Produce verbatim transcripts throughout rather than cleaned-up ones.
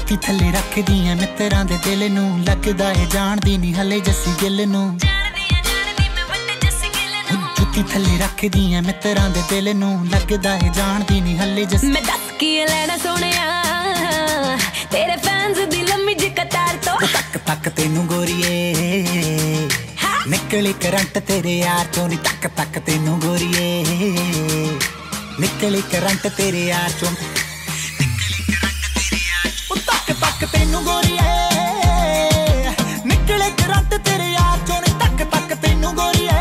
जुत्ती थले रख दियां मित्रां दे दिल नूं लगदा है जानदी नहीं हले जस्सी गिल नूं जुत्ती थले रख दियां मित्रां दे दिल नूं लगदा है जानदी नहीं हले जस्सी मैं दस की लेना सोनिया तेरे फैंस दी लम्मी जी कतार तो तक तक तेनू गोरीए निकली करंट तेरे यार चों नी तक तक तेनू गोरीए निकली करंट तेरे यार चों तेनू गोरीए निकले करंट तेरे यार चों नी तक तक तेनू गोरीए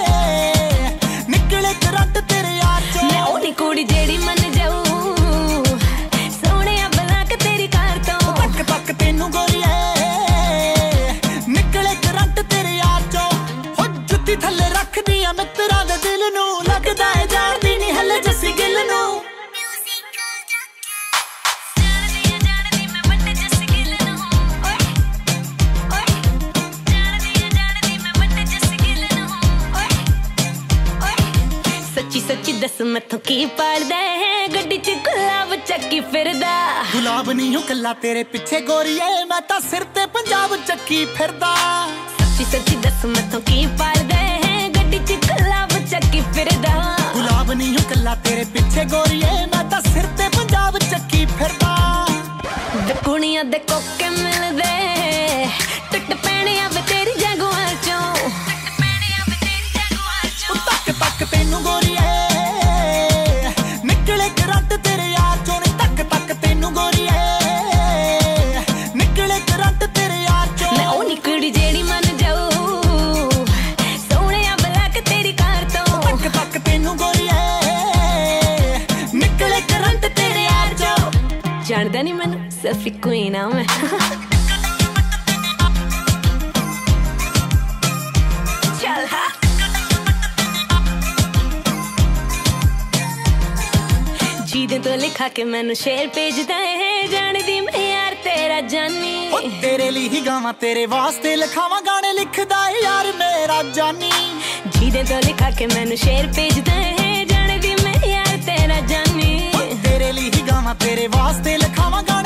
निकले करंट तेरे यार चों मैं ओनी कुड़ी जेड़ी मन जाऊं सोहणिया बला के तेरी कार तो तक तक तेनू गोरीए निकले करंट तेरे यार चों हो जुत्ती थले रख दियां मित्रां दे दिल नूं लगदा है जानदी नहीं हले जस्सी गिल नूं सच्ची दस मैथों की पालदा है गड्डी च गुलाब चक्की फिरदा गुलाब नहीं हूं कल्ला तेरे पीछे गोरीए मैं तां सिर ते पंजाब चक्की फिरदा सच्ची सच्ची दस मैथों की पालदा है गड्डी च गुलाब चक्की फिरदा गुलाब नहीं हूं कल्ला तेरे पीछे गोरीए मैं तां सिर ते पंजाब चक्की फिरदा कुड़ियां दे कोके मिलदे टुट पैणे आवे तेरी जगुआं चों तक तक तेनू गोरीए निकले करंट तेरे यार चों नी तक तक तेनू गोरीए निकले करंट तेरे यार चों मैं ओनी कुड़ी जेड़ी मन जाऊं सोहणिया बला के तेरी कार तो तक तक तेनू गोरीए निकले करंट तेरे यार चों जानदा नहीं मैनू सफी क्वीन आ मैं चल हा जीदे तो लिखा के मैनू शेर भेजदा है जानदी मैं यार तेरा जानी ओ तेरे लिए ही गावां तेरे वास्ते लिखावां गाने लिखदा यार मेरा जानी जीदे तो लिखा के मैनू शेर भेजदा है जानदी मैं यार तेरा जानी ओ तेरे लिए ही गावां तेरे वास्ते लिखावां